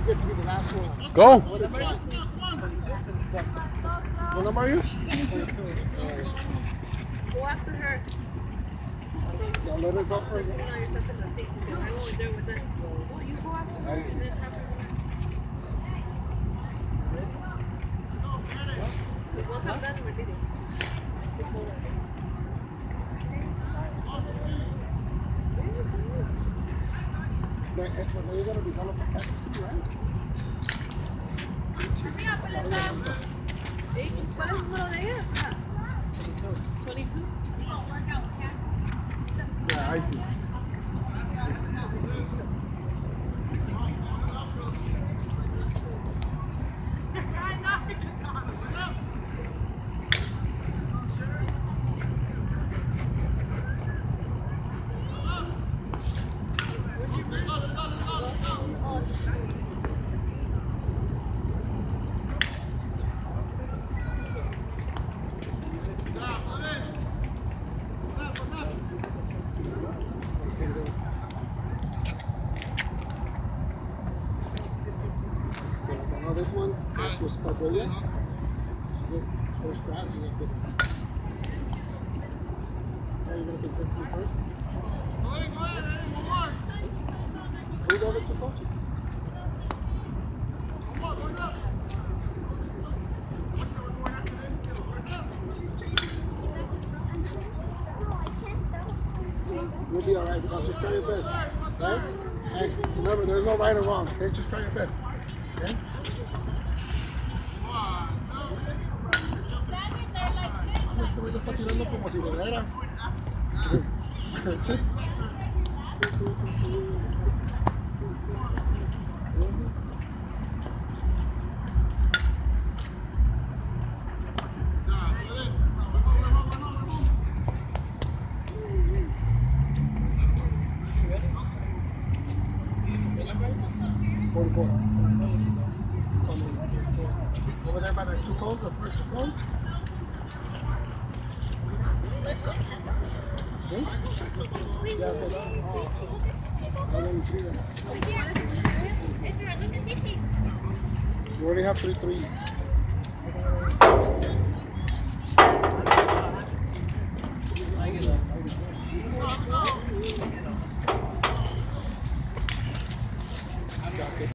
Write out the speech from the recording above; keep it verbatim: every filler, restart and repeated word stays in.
get to be the last one. Go. What number are you? Go after her. No, let her go for it. No, you're stuck in the thing. I won't do it with her. No, you go after her. And then have her. Once I'm done, we're leaving. Stick hold of it. Then you gotta develop a package too, right? ¿Cuál es el número de ella? twenty-two. Yeah, I see. I see. I see. This one, this was Taboya. This first draft, you get this. Are you going to pick this one first? Go ahead, go ahead, one more. Who's the other two coaches? One more, one more. You'll be alright, because just try your best. Right? And remember, there's no right or wrong. Okay? Just try your best. Okay? Este güey está tirando como si de veras. forty-four. Over there by the two cones, the first two cones. Okay. Yeah, but, oh, you already have three threes.